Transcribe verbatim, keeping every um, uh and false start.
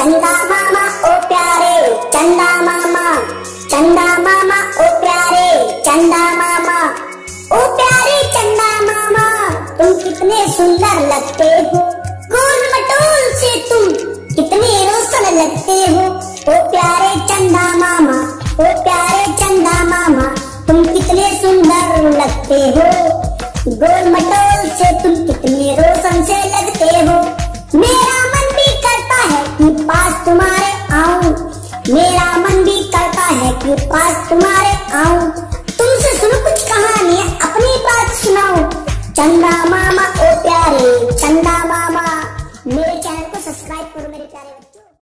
चंदा मामा ओ प्यारे चंदा मामा, चंदा मामा ओ प्यारे चंदा मामा, ओ प्यारे चंदा मामा तुम कितने सुंदर लगते हो, गोल मटोल से तुम कितने रोशन लगते हो। ओ प्यारे चंदा मामा, ओ प्यारे चंदा मामा तुम कितने सुंदर लगते हो, गोल मटोल से तुम कितने रोशन से लगते हो। मेरा मन भी करता है कि पास तुम्हारे आऊं, मेरा मन भी करता है कि पास तुम्हारे आऊं, तुमसे सुनो कुछ कहानियां अपनी बात सुनाऊं। चंदा मामा